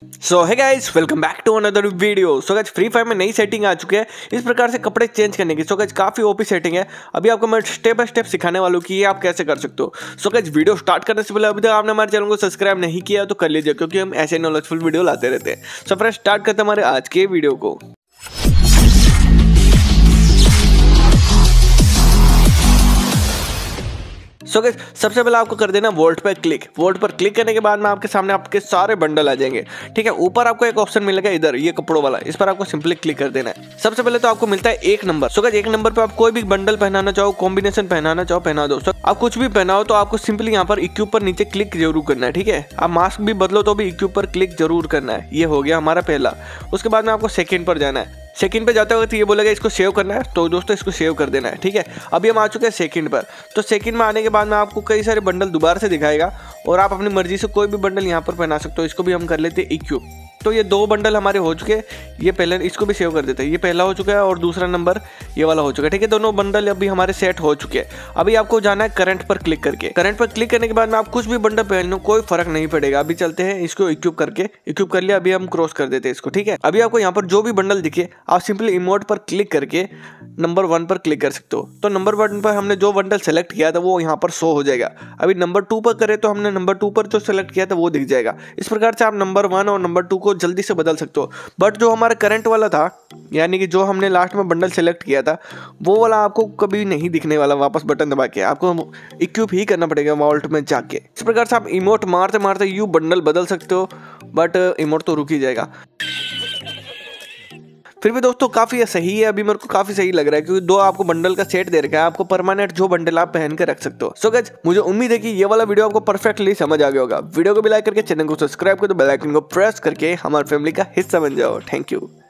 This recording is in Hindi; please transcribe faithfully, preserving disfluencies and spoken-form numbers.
So hey guys, welcome back to another video. So guys, free fire में नई सेटिंग आ चुकी है इस प्रकार से कपड़े चेंज करने की। सो गाइस, काफी ओपी सेटिंग है। अभी आपको मैं स्टेप बाय स्टेप सिखाने वाला हूं कि ये आप कैसे कर सकते हो। सो गाइस, वीडियो स्टार्ट करने से पहले अभी तक आपने हमारे चैनल को सब्सक्राइब नहीं किया तो कर लीजिए, क्योंकि हम ऐसे नॉलेजफुल वीडियो लाते रहते हैं। सो फ्रेंड्स, स्टार्ट करते हैं हमारे आज के वीडियो को। सो गाइस, सबसे पहले आपको कर देना वोल्ट पर क्लिक। वोल्ट पर क्लिक करने के बाद में आपके सामने आपके सारे बंडल आ जाएंगे। ठीक है, ऊपर आपको एक ऑप्शन मिलेगा इधर, ये कपड़ों वाला, इस पर आपको सिंपली क्लिक कर देना है। सबसे पहले तो आपको मिलता है एक नंबर। सो गाइस, एक नंबर पे आप कोई भी बंडल पहनाना चाहो, कॉम्बिनेशन पहनाना चाहो पहना दो। so, आप कुछ भी पहनाओ तो आपको सिंपली यहाँ पर इक्विप पर नीचे क्लिक जरूर करना है। ठीक है, आप मास्क भी बदलो तो भी इक्विप पर क्लिक जरूर करना है। ये हो गया हमारा पहला। उसके बाद में आपको सेकेंड पर जाना है। सेकंड पे जाते वक्त ये बोलेगा इसको सेव करना है, तो दोस्तों इसको सेव कर देना है। ठीक है, अभी हम आ चुके हैं सेकंड पर। तो सेकंड में आने के बाद में आपको कई सारे बंडल दोबारा से दिखाएगा और आप अपनी मर्जी से कोई भी बंडल यहाँ पर पहना सकते हो। इसको भी हम कर लेते हैं इक्विप। तो ये दो बंडल हमारे हो चुके हैं। ये पहले इसको भी सेव कर देते हैं। ये पहला हो चुका है और दूसरा नंबर ये वाला हो चुका है। ठीक है, दोनों बंडल अभी हमारे सेट हो चुके हैं। अभी आपको जाना है करंट पर क्लिक करके। करंट पर क्लिक करने के बाद में आप कुछ भी बंडल पहन लो, कोई फर्क नहीं पड़ेगा। अभी चलते हैं इसको इक्विप करके। इक्विप कर लिया, अभी हम क्रॉस कर देते हैं इसको। ठीक है, अभी आपको यहाँ पर जो भी बंडल दिखे आप सिंपली इमोट पर क्लिक करके नंबर वन पर क्लिक कर सकते हो। तो नंबर वन पर हमने जो बंडल सेलेक्ट किया था वो यहाँ पर शो हो जाएगा। अभी नंबर टू पर करें तो हमने नंबर टू पर जो सेलेक्ट किया था वो दिख जाएगा। इस प्रकार से आप नंबर वन और नंबर टू को जल्दी से बदल सकते हो। बट जो हमारा करंट वाला था, यानी कि जो हमने लास्ट में बंडल सेलेक्ट किया था, वो वाला आपको कभी नहीं दिखने वाला। वापस बटन दबा के आपको इक्विप ही करना पड़ेगा वॉल्ट में जाके। इस प्रकार से आप इमोट मारते मारते यू बंडल बदल सकते हो, बट इमोट तो रुक ही जाएगा। फिर भी दोस्तों काफी सही है, अभी मेरे को काफी सही लग रहा है, क्योंकि दो आपको बंडल का सेट दे रखा है। आपको परमानेंट जो बंडल आप पहन के रख सकते हो। सो गाइस, मुझे उम्मीद है कि ये वाला वीडियो आपको परफेक्टली समझ आ गया होगा। वीडियो को भी लाइक करके चैनल को सब्सक्राइब कर दो, बेल आइकन को प्रेस करके हमारी फैमिली का हिस्सा बन जाओ। Thank you.